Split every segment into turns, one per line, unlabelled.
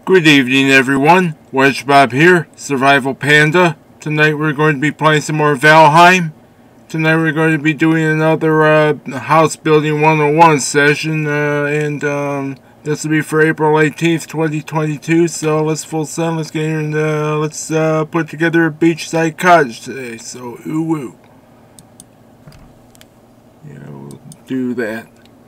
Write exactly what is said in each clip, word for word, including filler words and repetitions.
Good evening, everyone. WedgeBob here, Survival Panda. Tonight we're going to be playing some more Valheim. Tonight we're going to be doing another uh, house building one oh one session, uh, and um, this will be for April eighteenth, twenty twenty-two. So let's full send. Let's get here and uh, let's uh, put together a beachside cottage today. So ooh woo. Yeah, we'll do that.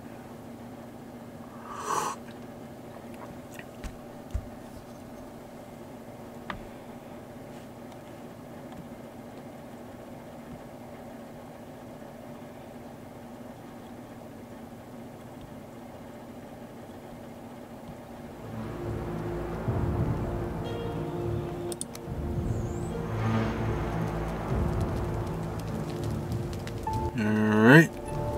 Alright.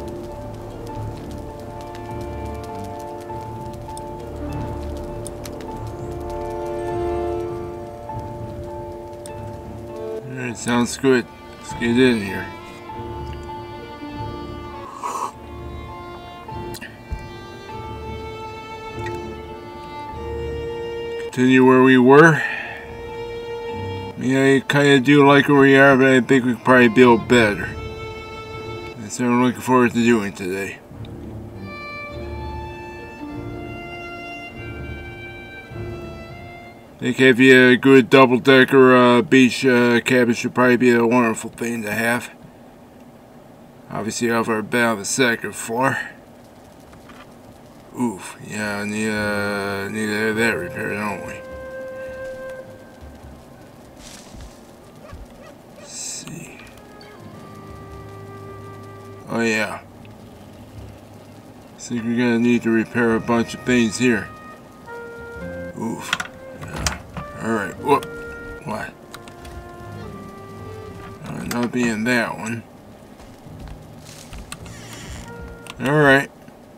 Alright, sounds good. Let's get in here. Continue where we were. Yeah, I kinda do like where we are, but I think we could probably build better. That's what I'm looking forward to doing today. I think having a good double-decker uh, beach uh, cabin should probably be a wonderful thing to have. Obviously, off our bed on the second floor. Oof, yeah, I need, uh, need to have that repaired, don't we? Let's see. Oh yeah. I think we're gonna need to repair a bunch of things here. Oof. Yeah. Alright. Whoop. What? Uh, not being that one. Alright.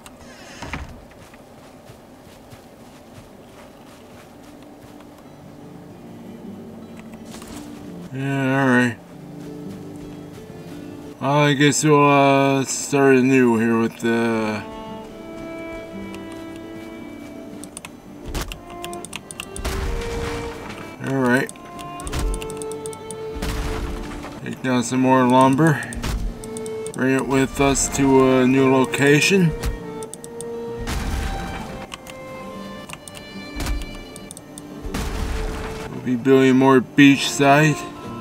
Yeah, alright. Well, I guess we'll uh, start anew here with the... Alright. Take down some more lumber. Bring it with us to a new location. We'll be building more beachside.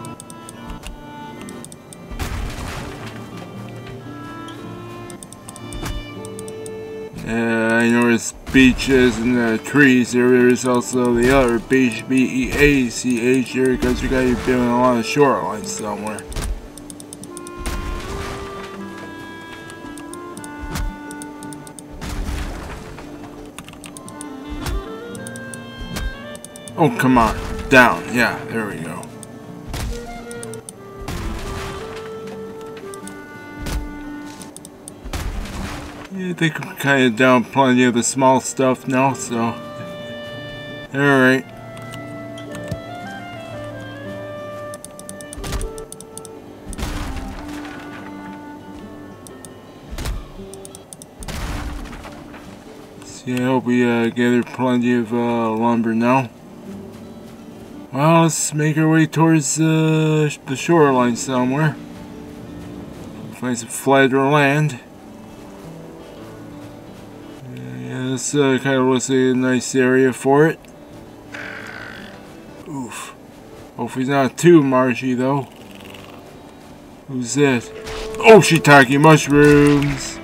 Uh, I noticed beaches and uh, trees. There is also the other beach, B E A C H here, because we gotta be building a lot of shoreline somewhere. Oh, come on. Down. Yeah, there we go. Yeah, I think we're kind of down plenty of the small stuff now, so... Alright. See, I hope we uh, gather plenty of uh, lumber now. Well, let's make our way towards uh, the shoreline somewhere. Find some flatter land. This uh, kind of looks like a nice area for it. Oof. Hopefully it's not too marshy though. Who's that? Oh, shiitake mushrooms!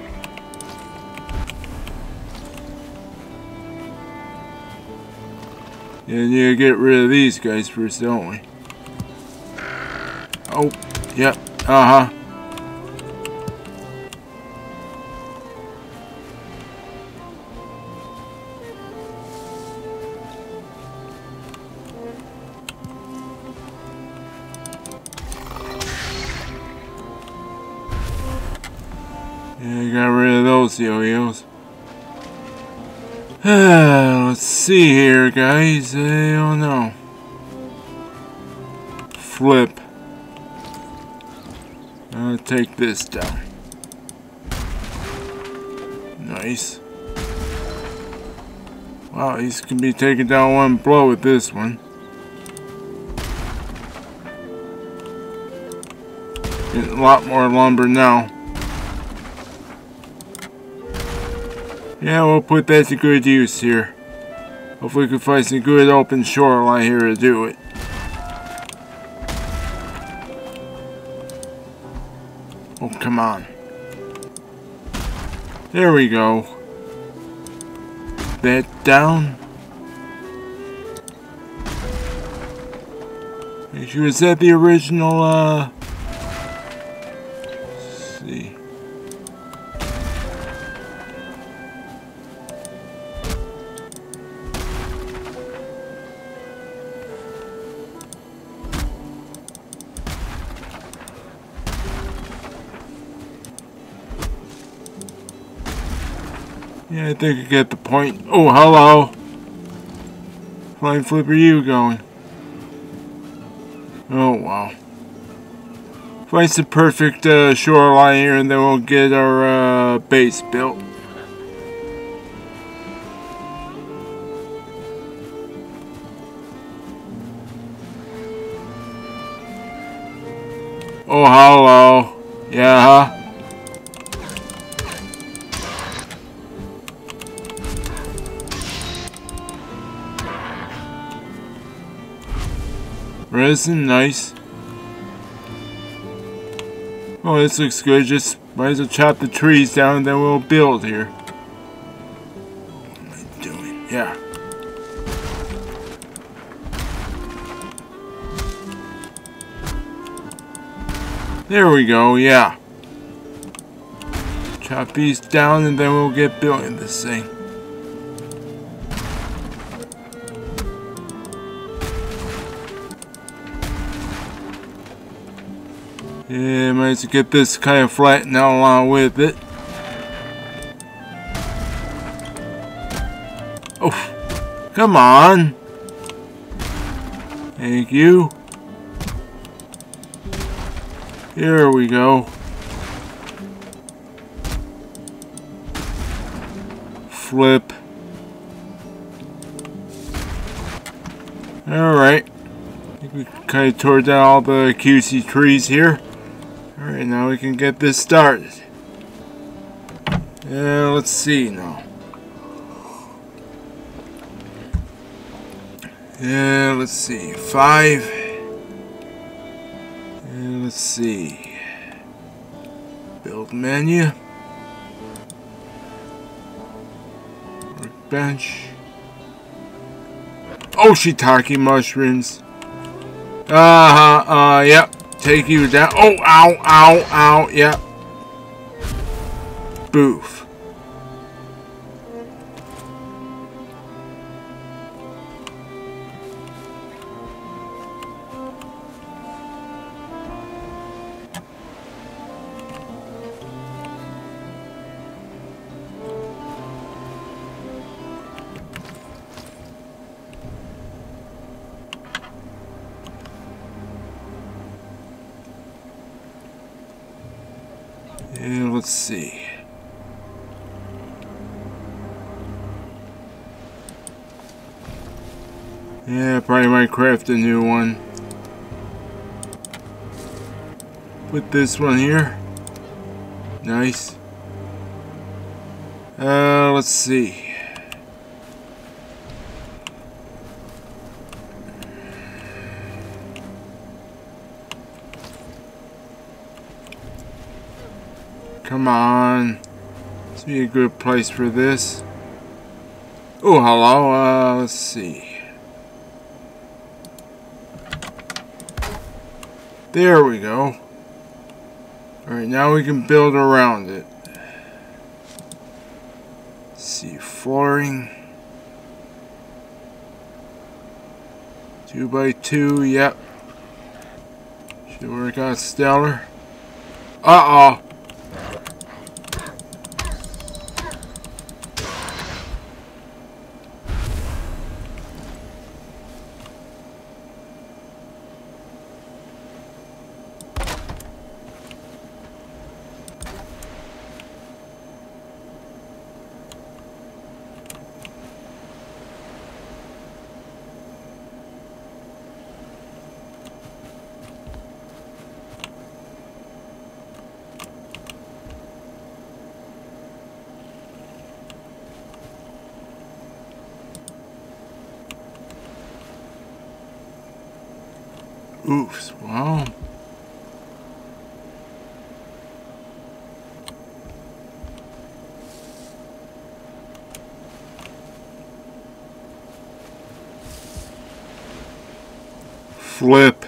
Yeah, we need to get rid of these guys first, don't we? Oh, yep, uh-huh. Yeah, I got rid of those yo-yos. Let's see here, guys. I don't know. Flip. I'll take this down. Nice. Wow, he's gonna be taken down one blow with this one. Getting a lot more lumber now. Yeah, we'll put that to good use here. Hopefully we can find some good open shoreline here to do it. Oh, come on. There we go. That down. Make sure, is that the original, uh... let's see. Yeah, I think I get the point. Oh, hello. Flying flipper, you going? Oh, wow. Find some perfect uh, shoreline here, and then we'll get our uh, base built. Oh, hello. Yeah, huh? Resin, nice. Oh, this looks good. Just might as well chop the trees down and then we'll build here. What am I doing? Yeah. There we go, yeah. Chop these down and then we'll get building this thing. Yeah, might as well get this kind of flattened out along with it. Oh, come on. Thank you. Here we go. Flip. Alright. I think we kind of tore down all the cutesy trees here. Alright, now we can get this started. Yeah, let's see now. Yeah, let's see. Five. Yeah, let's see. Build menu. Workbench. Oh, shiitake mushrooms. Uh-huh, uh, yep. Take you down. Oh, ow, ow, ow, yep. Boof. Yeah, let's see. Yeah, probably might craft a new one. Put this one here. Nice. Uh, let's see. Come on. This would be a good place for this. Oh, hello. Uh, let's see. There we go. Alright, now we can build around it. Let's see, flooring. Two by two, yep. Should work out stellar. Uh-oh. Oops, well. Flip.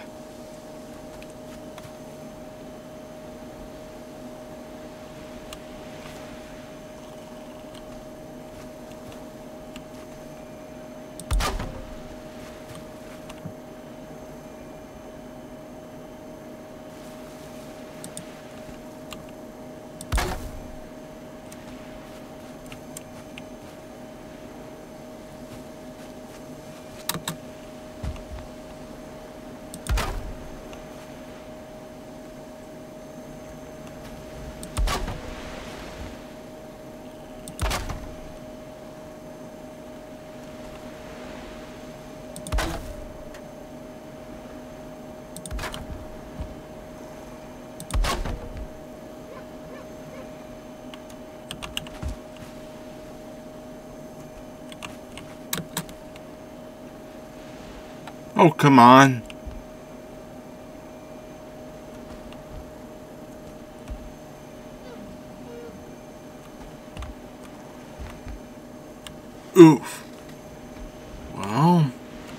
Oh, come on. Oof. Well.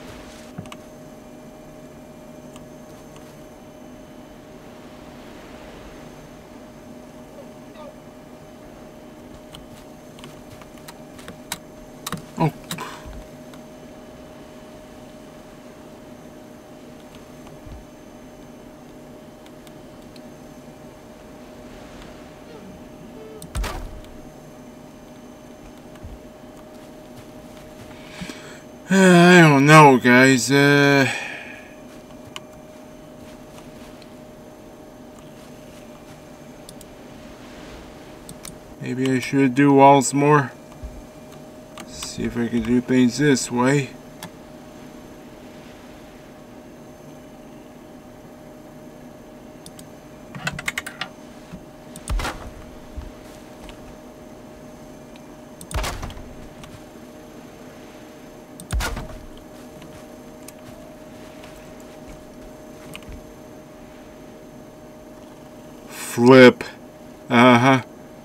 Oh. Uh, I don't know, guys. Uh, maybe I should do walls more. See if I can do things this way. Flip. Uh-huh.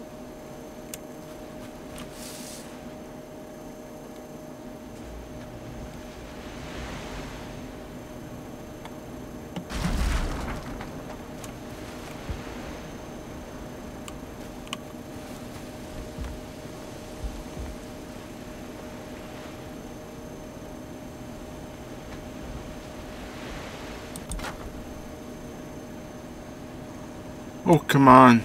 Oh, come on.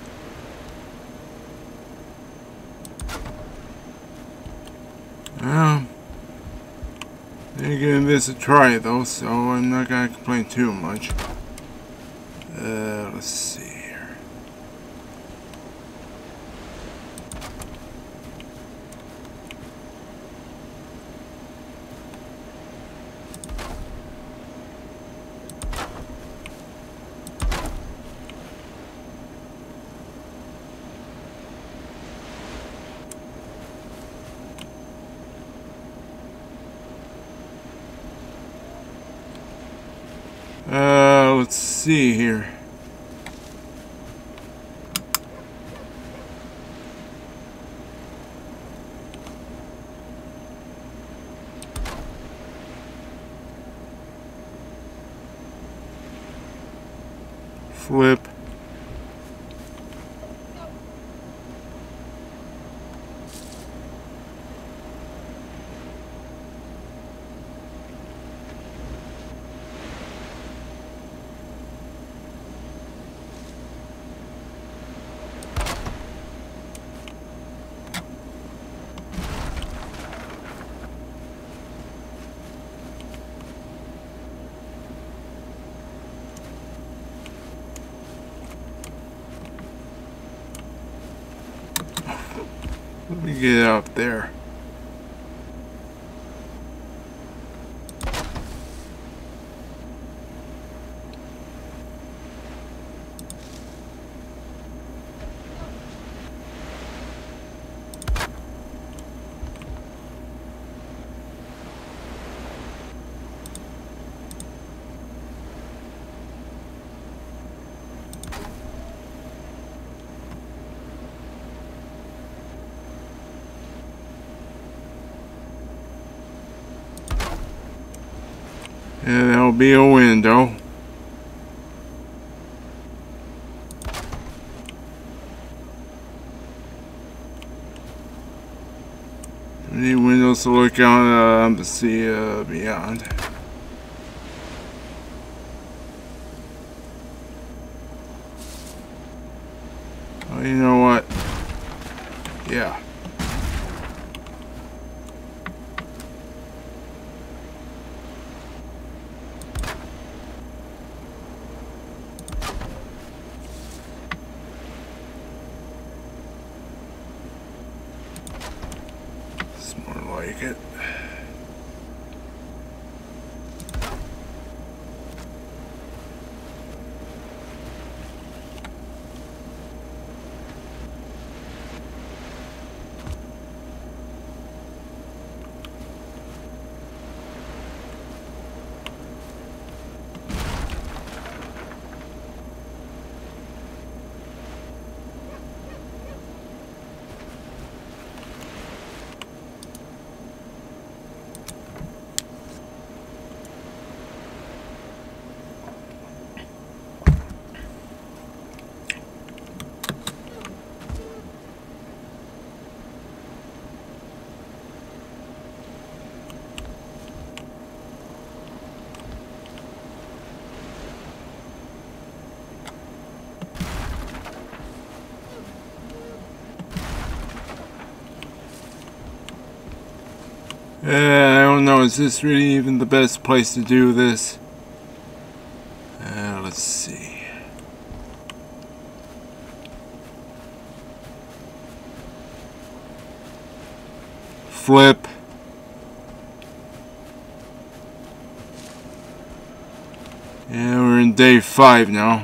Well, they're giving this a try though, so I'm not gonna complain too much. Uh, let's see here. Uh, let's see here. Flip. Let me get up there. And there'll be a window. Many windows to look out um, to see uh, beyond. Oh, you know what? Yeah. It's more like it. Uh, I don't know, is this really even the best place to do this? Uh, let's see. Flip. Yeah, we're in day five now.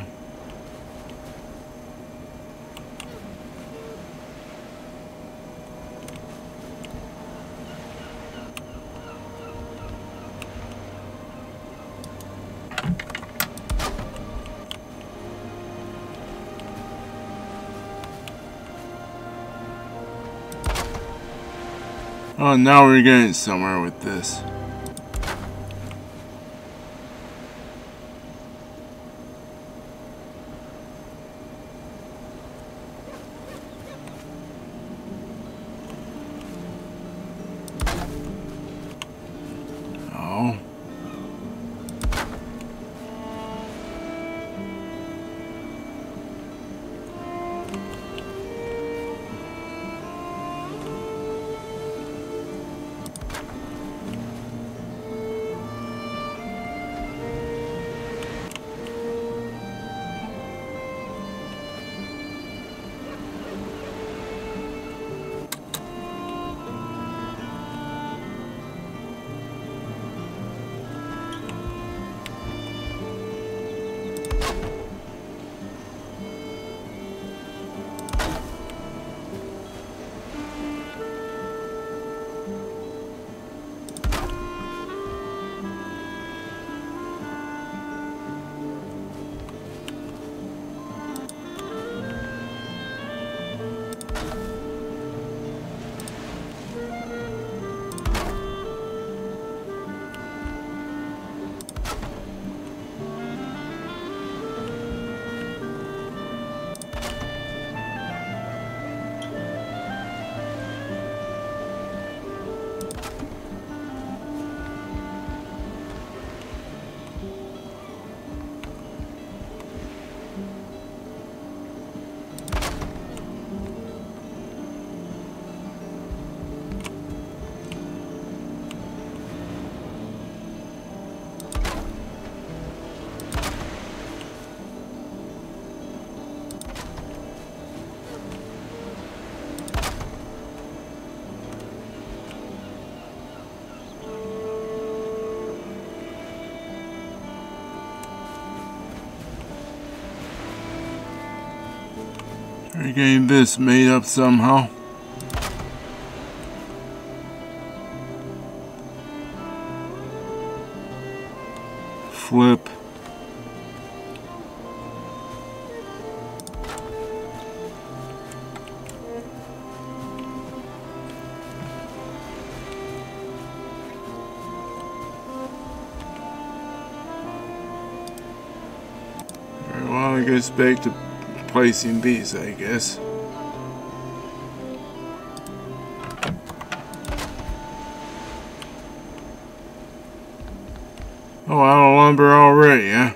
Oh, now we're getting somewhere with this. Oh. We're getting this made up somehow. Flip. guess back to placing these, I guess. Oh, out of lumber already, huh?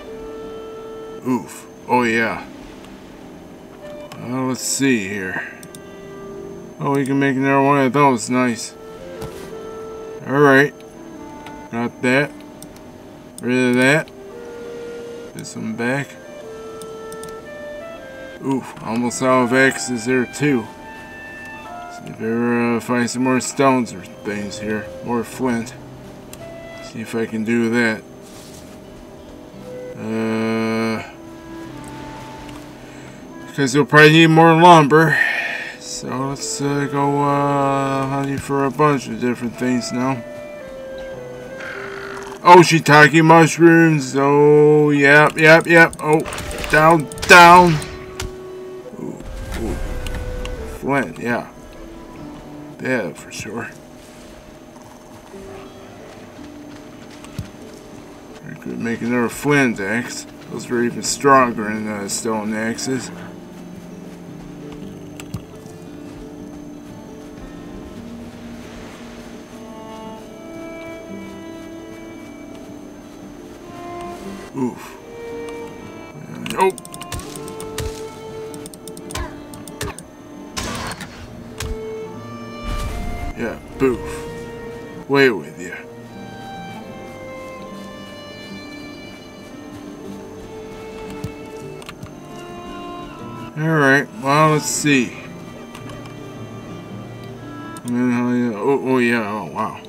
Oof. Oh, yeah. Uh, let's see here. Oh, we can make another one of those. Nice. Alright. Got that. Rid of that. This one back. Oof. Almost out of axes there, too. See if I ever uh, find some more stones or things here. More flint. See if I can do that. Uh, because you'll probably need more lumber. So let's uh, go uh, hunting for a bunch of different things now. Oh, shiitake mushrooms. Oh, yep, yep, yep. Oh, down, down. Ooh, ooh. Flint, yeah. Yeah, for sure. I could make another flint axe. Those were even stronger than uh, stone axes. Oof. And, oh! Yeah, boof. Way with you. Alright, well, let's see. Oh, oh, yeah, oh, wow.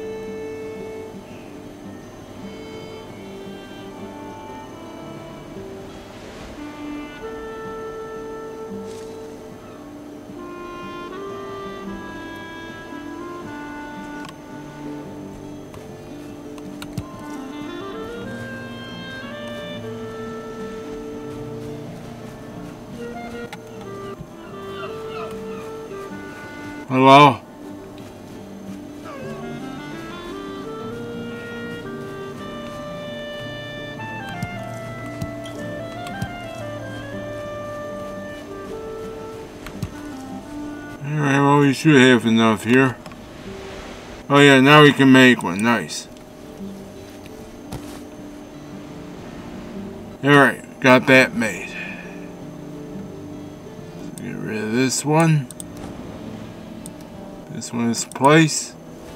Hello? Alright, well, we should have enough here. Oh yeah, now we can make one. Nice. Alright, got that made. Get rid of this one. This one is place.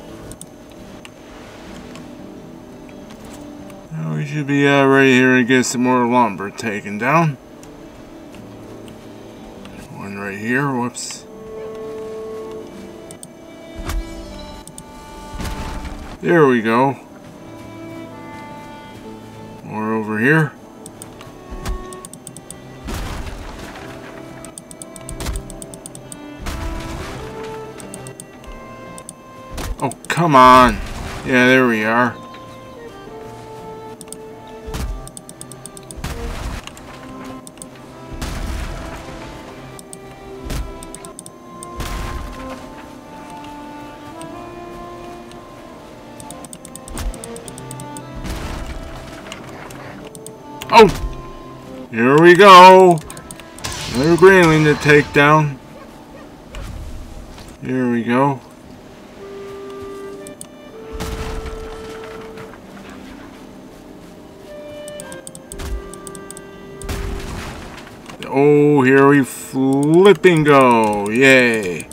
Now we should be uh, ready here to get some more lumber taken down. One right here. Whoops. There we go. More over here. Oh, come on. Yeah, there we are. Oh! Here we go. Another greenling to take down. Here we go. Oh, here we flipping go. Yay.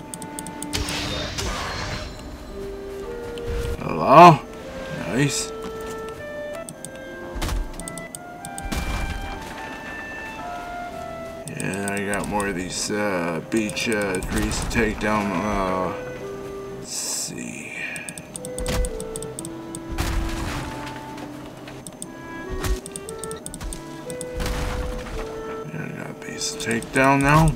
Hello. Nice. Yeah, I got more of these uh, beach uh, trees to take down. Uh, let's see. Take down now.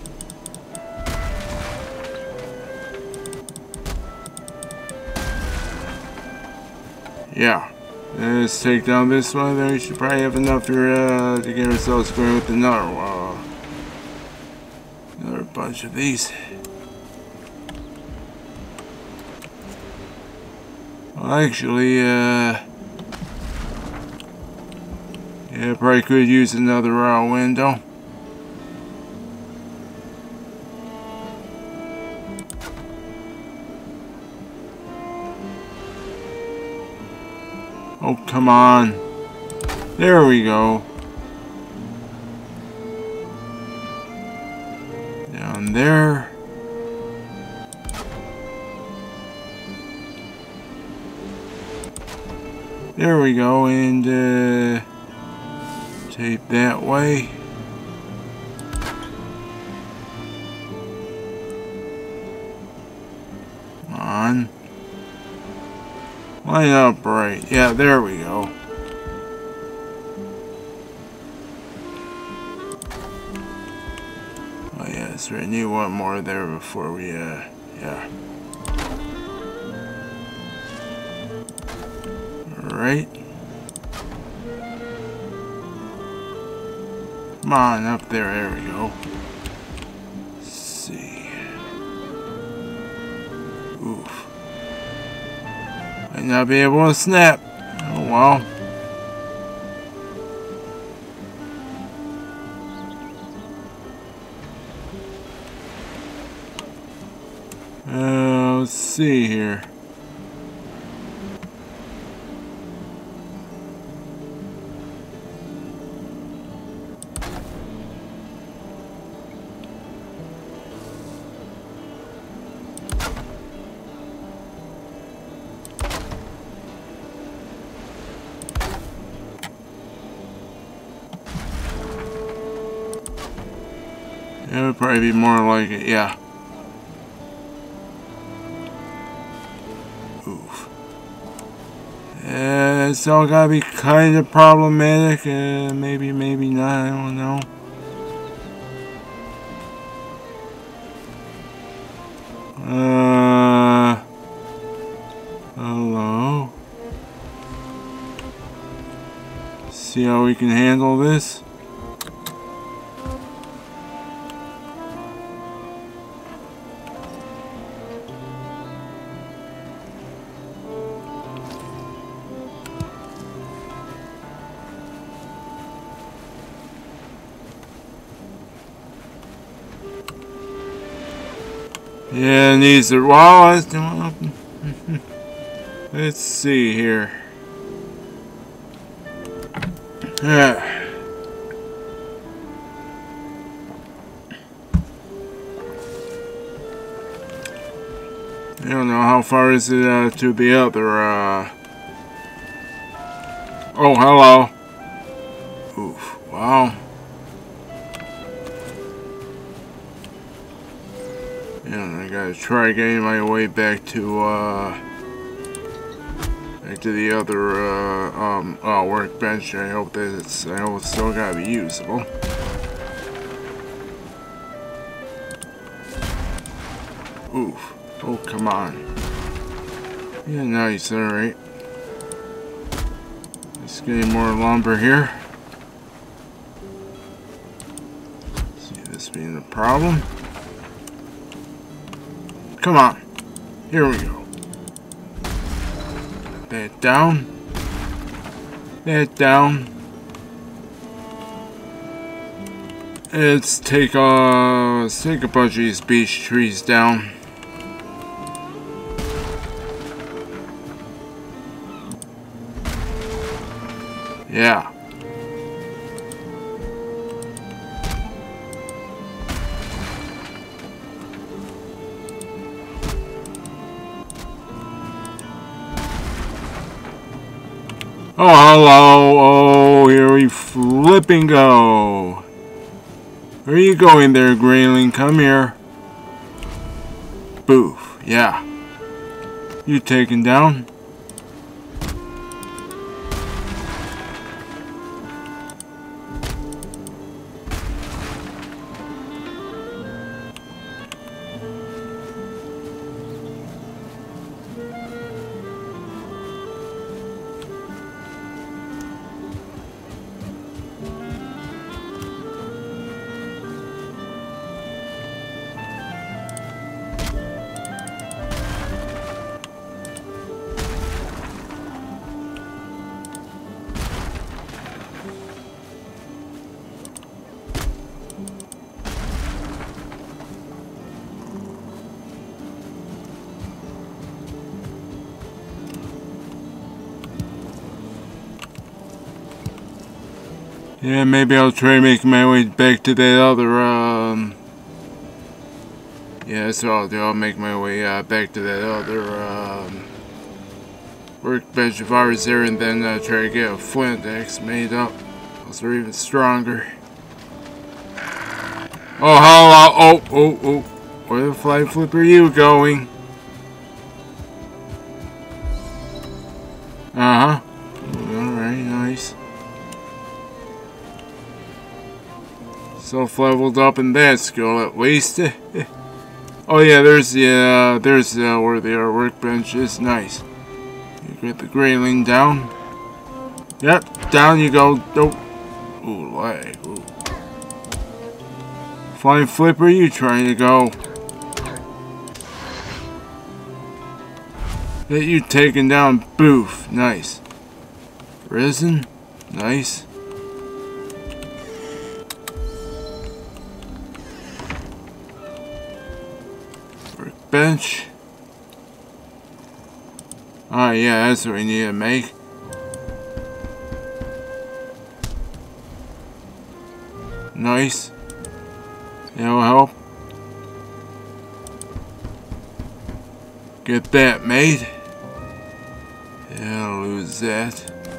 Yeah. Let's take down this one. Then we should probably have enough here uh, to get ourselves going with another uh, another bunch of these. Well, actually, uh, yeah, Yeah, probably could use another uh, window. Oh, come on. There we go. Down there. There we go, and uh, tape that way. Come on. Line up right. Yeah, there we go. Oh yes, we need one more there before we, uh, yeah. Alright. Come on, up there, there we go. Let's see. Oof. Might not be able to snap. Oh well. Uh, let's see here. It would probably be more like it, yeah. Oof. Uh, it's all gotta be kind of problematic. Uh, maybe, maybe not. I don't know. Uh. Hello. See how we can handle this. Yeah, it needs to. Well, let's see here. Yeah. I don't know how far is it uh, to the other. Uh... Oh, hello. Oof. Wow. And I gotta try getting my way back to, uh, back to the other, uh, um, uh, workbench. I hope that it's, I hope it's still gotta be usable. Oof. Oh, come on. Yeah, nice, alright. Let's get more lumber here. See this being a problem. Come on. Here we go. That down. That down. Let's take a, let's take a bunch of these beech trees down. Yeah. Oh, hello. Oh, here we flipping go. Where are you going there, Grayling? Come here. Boof. Yeah. You taken down? Yeah, maybe I'll try making my way back to that other, um... yeah, that's what I'll do. I'll make my way uh, back to that other, um... workbench of ours there, and then uh, try to get a flint axe made up. Those are even stronger. Oh, hello! Oh, oh, oh! Where the fly flip are you going? Uh-huh. Alright, nice. Self-leveled up in that skill, at least. Oh yeah, there's the, uh, there's uh, where the uh, workbench is. Nice. You get the grayling down. Yep, down you go. Nope. Ooh, lag. Ooh. Flying flipper, you trying to go? Get you taken down. Boof. Nice. Risen. Nice. Workbench. Ah, yeah, that's what we need to make. Nice. That'll help. Get that made. Yeah, I'll lose that.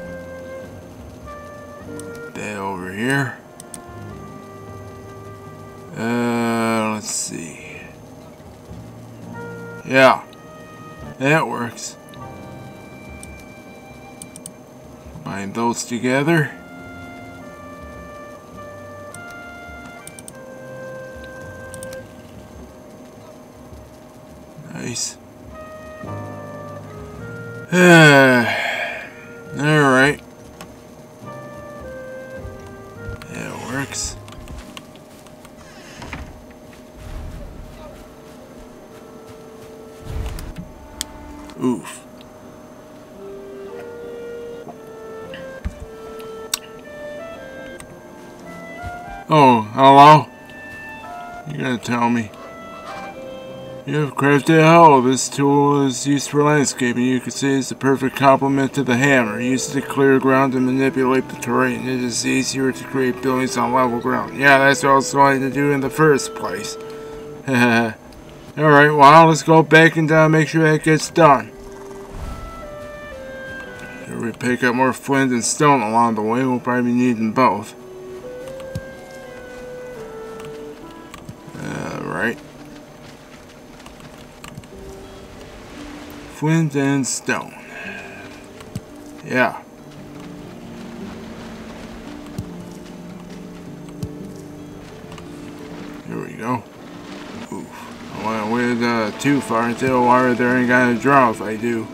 That over here. Uh, let's see. Yeah, that works. Bind those together. Nice. Alright. That works. Oof. Oh, hello? You gotta tell me. You have crafted a hoe. This tool is used for landscaping. You could say it's the perfect complement to the hammer. Used to clear ground and manipulate the terrain. It is easier to create buildings on level ground. Yeah, that's what I was going to do in the first place. Alright, well, let's go back and uh, make sure that gets done. Here we pick up more flint and stone along the way. We'll probably be needing both. Alright. Flint and stone. Yeah. Here we go. Oof. I went with uh, too far into the water. There ain't gonna draw if I do.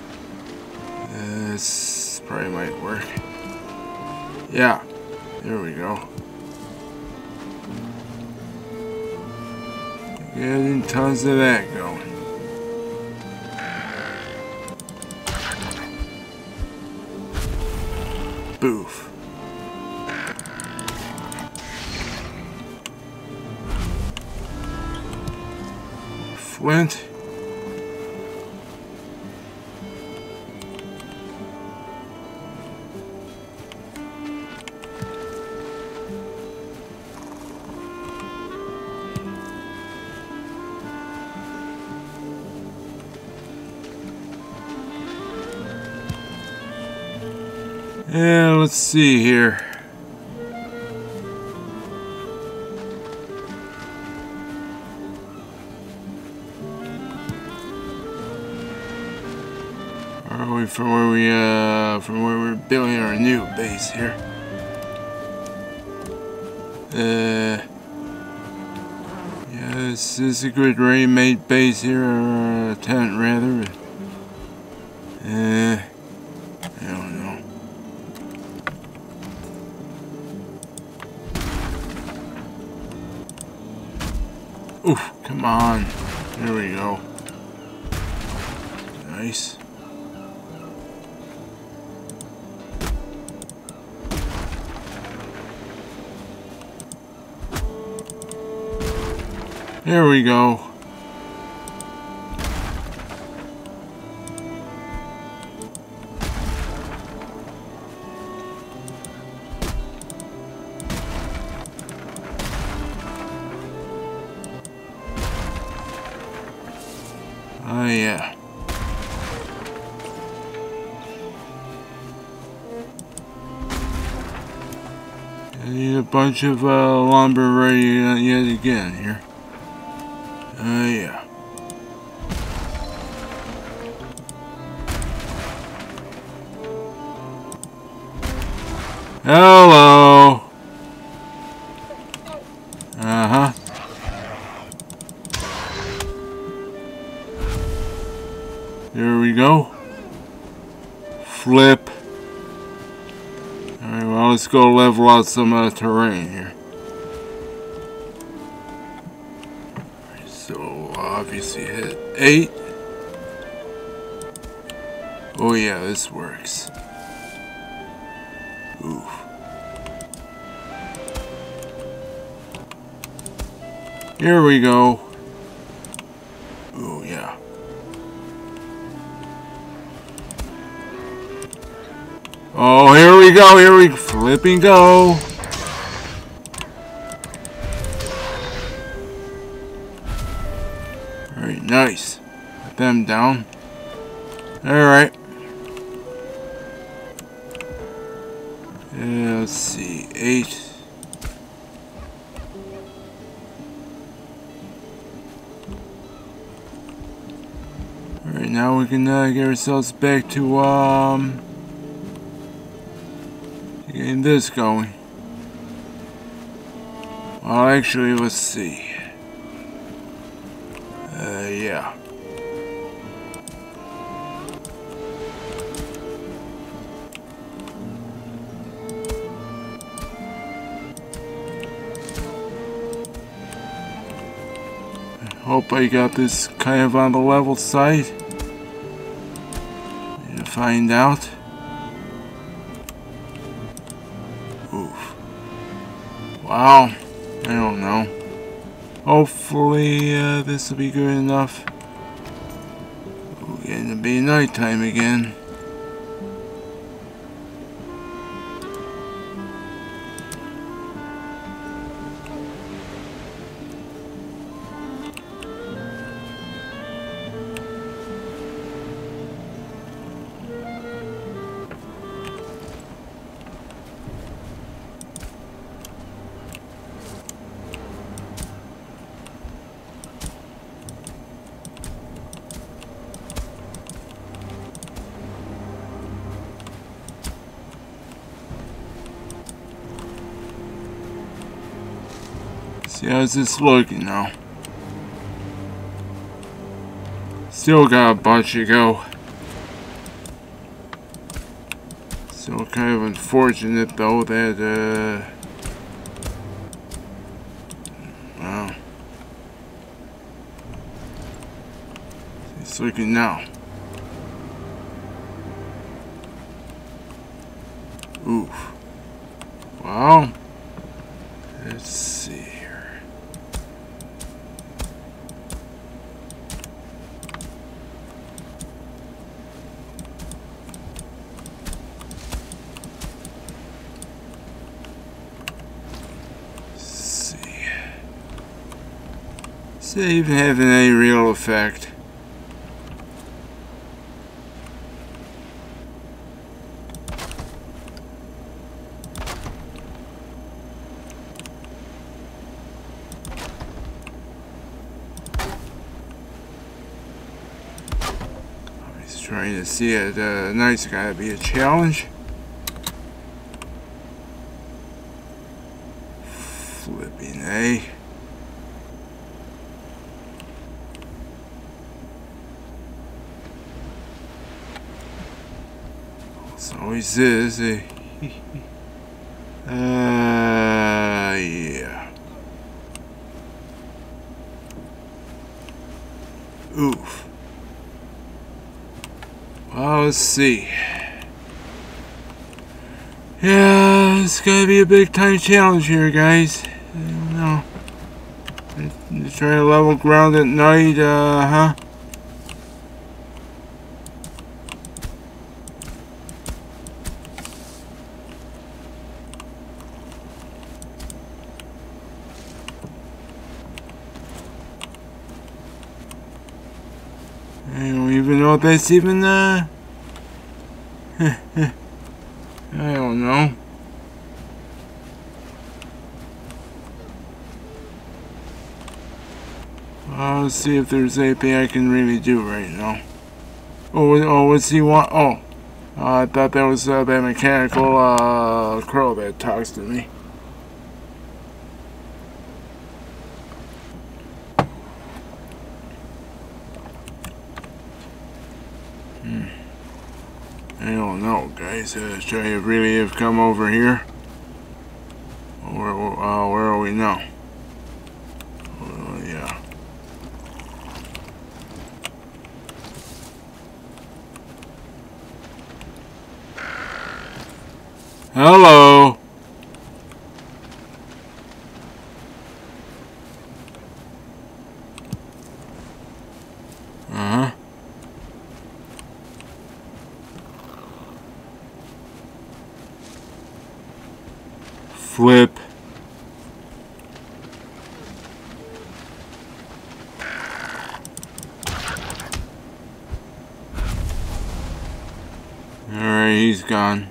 This probably might work. Yeah. There we go. Getting tons of that going. Boof. Flint. Yeah, let's see here. Are we from where we uh from where we're building our new base here? Uh yeah, this is a good ready-made base here, or a tent rather. Uh I don't know. Oof, come on. There we go. Nice. There we go. Oh, yeah. I need a bunch of uh, lumber ready uh, yet again here. Oh, yeah. Hello. Uh-huh. There we go. Flip. Alright, well, let's go level out some uh, terrain here. So, obviously hit eight. Oh yeah, this works. Oof. Here we go. Oh yeah. Oh, here we go, here we flip and go. Alright, nice. Put them down. Alright. Yeah, let's see, eight. Alright, now we can uh, get ourselves back to, um... getting this going. Well, actually, let's see. Uh, yeah. Hope I got this kind of on the level side. Need to find out. Oof. Wow. I don't know. Hopefully uh, this will be good enough. We're getting to be nighttime again. See how's this looking now? Still got a bunch to go. Still kind of unfortunate though that uh wow. It's looking now. Oof. Wow. Let's see here. Is it even having any real effect? He's trying to see it. Uh, night's gotta be a challenge. Flipping A. It's always is. Eh? uh, yeah. Oof. Well, let's see. Yeah, it's gonna be a big time challenge here, guys. I don't know. To try to level ground at night, uh huh. even know if that's even, uh... I don't know. Uh, let's see if there's anything I can really do right now. Oh, oh, what's he want? Oh, uh, I thought that was uh, that mechanical uh, crow that talks to me. Hmm. I don't know, guys. Uh, should I really have come over here? Where, uh, where are we now? Oh, yeah. Hello. Uh-huh. Flip. Alright, he's gone.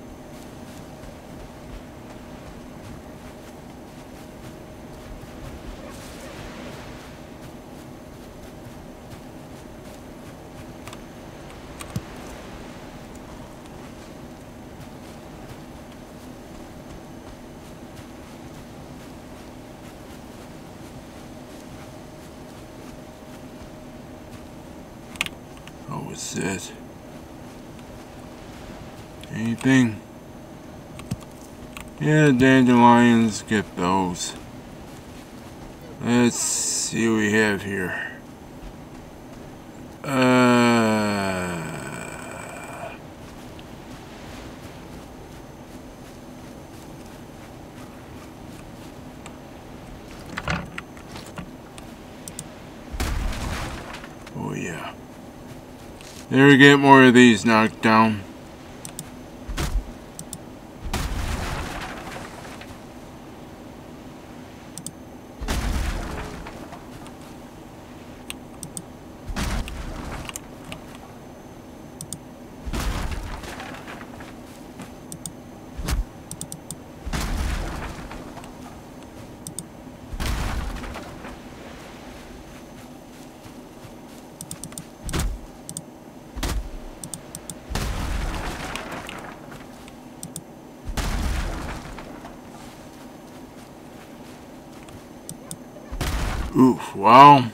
What was that? Anything? Yeah, dandelions, get those. Let's see what we have here. Uh... Oh yeah. There we get more of these knocked down. Oof, wow.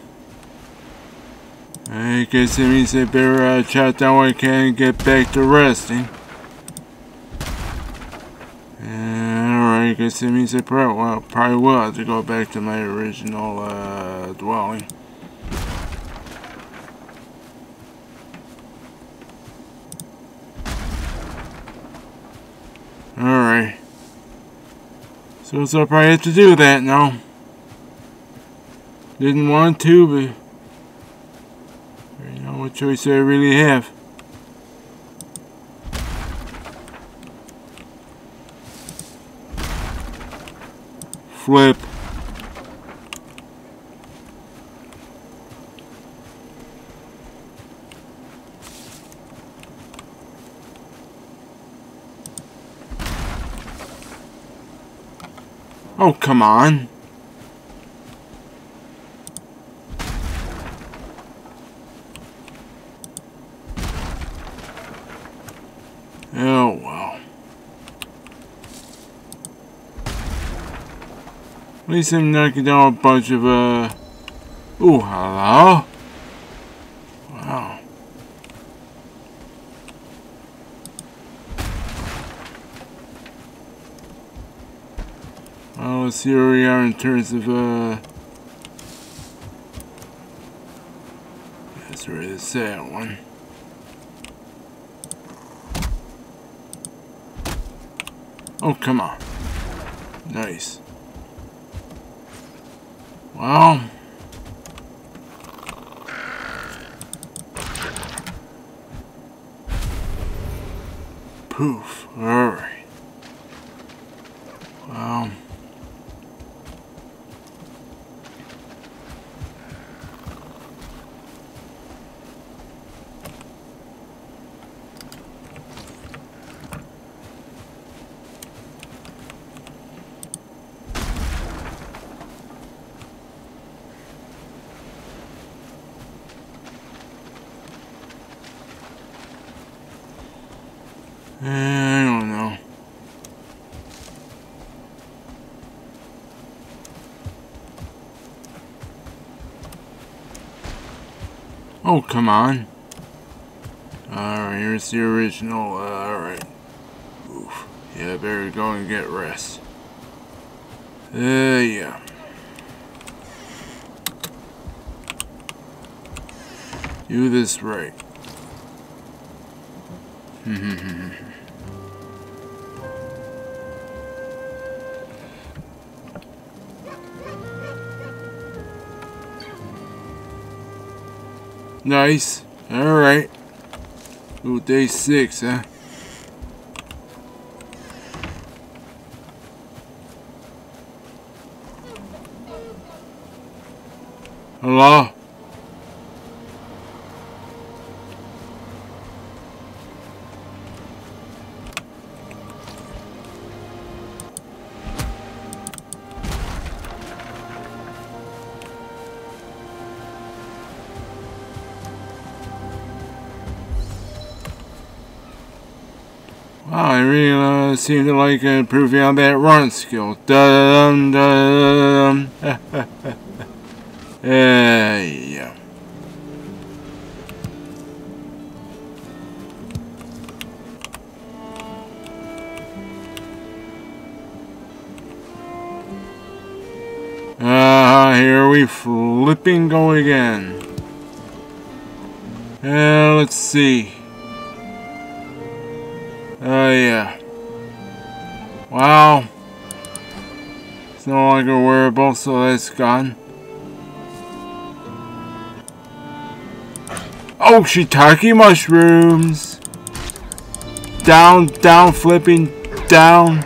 I guess it means I better uh, chop down what I can and get back to resting. Alright, I guess it means I probably, well, probably will have to go back to my original uh, dwelling. Alright. So, so I probably have to do that now. Didn't want to, but you know what choice do I really have? Flip. Oh, come on. Oh, well. At least I'm knocking down a bunch of, uh... Ooh, hello? Wow. Well, let's see where we are in terms of, uh... That's where it's that one. Oh, come on. Nice. Well. Poof. Alright. Well. I don't know. Oh, come on. Alright, here's the original. Uh, Alright. Oof. Yeah, better go and get rest. Uh, yeah. Do this right. Nice. Alright. Ooh, day six, huh? Hello? Wow, I really uh, seem to like improving on that run skill. Dum dum dum. uh, yeah. Ah, uh, here we flipping go again. Uh, let's see. Oh, uh, yeah. Wow. It's no longer wearable, so that's gone. Oh, shiitake mushrooms! Down, down, flipping, down.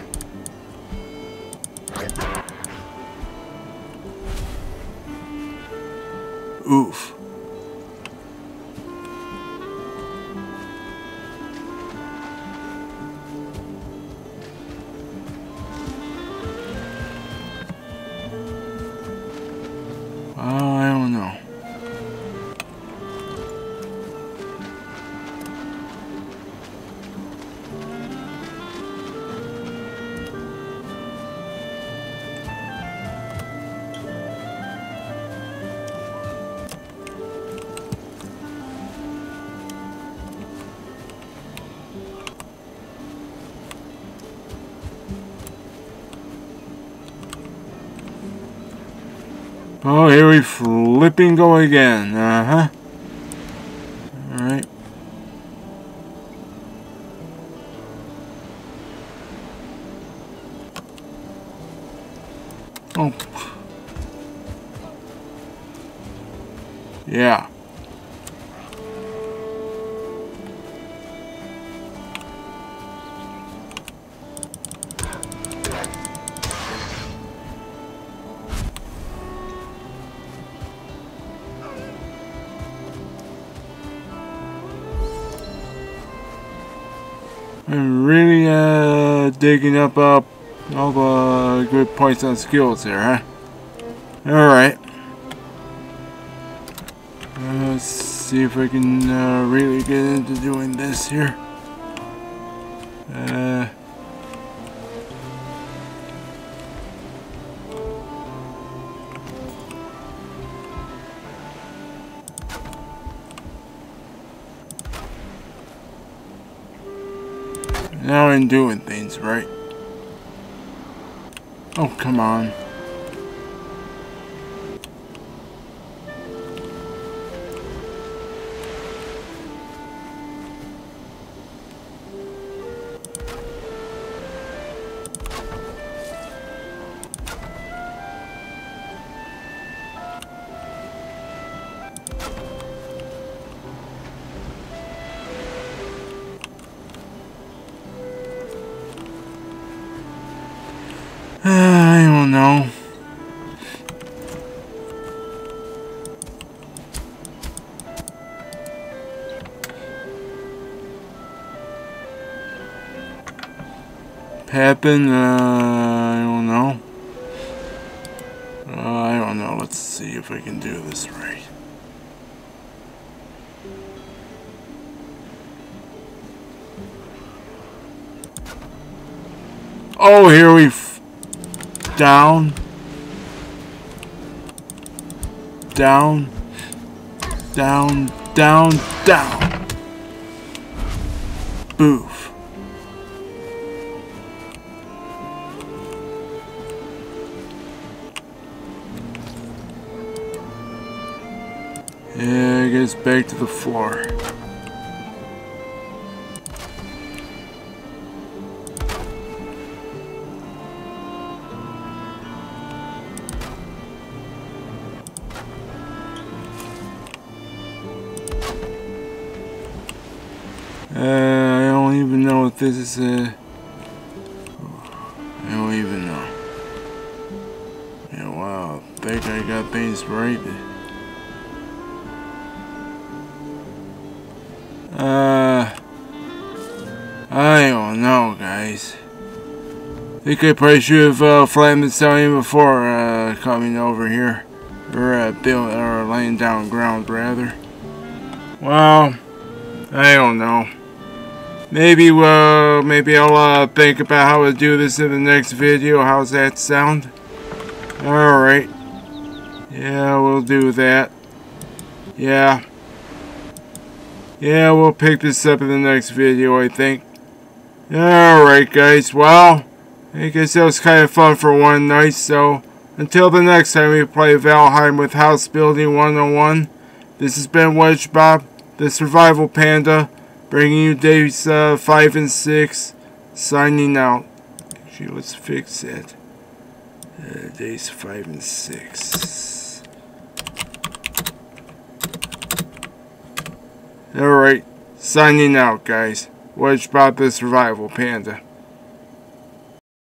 Oof. Oh, I don't know. Oh, here we flipping go again. Uh-huh. Alright. Oh. Yeah. I'm really uh, digging up uh, all the good points on skills here, huh? Alright. Uh, let's see if I can uh, really get into doing this here. Uh, now I'm doing things right. Oh, come on. I don't know. Happen, uh, I don't know. Uh, I don't know. Let's see if I can do this right. Oh, here we f down. Down. Down, down, down. Boof. Yeah, I guess back to the floor. Uh, I don't even know if this is a... I don't even know. Yeah, wow, I think I got things right. Uh, I don't know, guys. I think I probably should have uh, flattened the stallion before uh, coming over here. Or, uh, build, or laying down ground, rather. Well, I don't know. Maybe, uh, maybe I'll uh, think about how to do this in the next video. How's that sound? Alright. Yeah, we'll do that. Yeah. Yeah, we'll pick this up in the next video, I think. Alright, guys. Well, I guess that was kind of fun for one night, so until the next time we play Valheim with House Building one oh one, this has been WedgeBob, the Survival Panda, bringing you days uh, five and six, signing out. Actually, let's fix that. Uh, days five and six. Alright, signing out, guys. WedgeBob, the Survival Panda.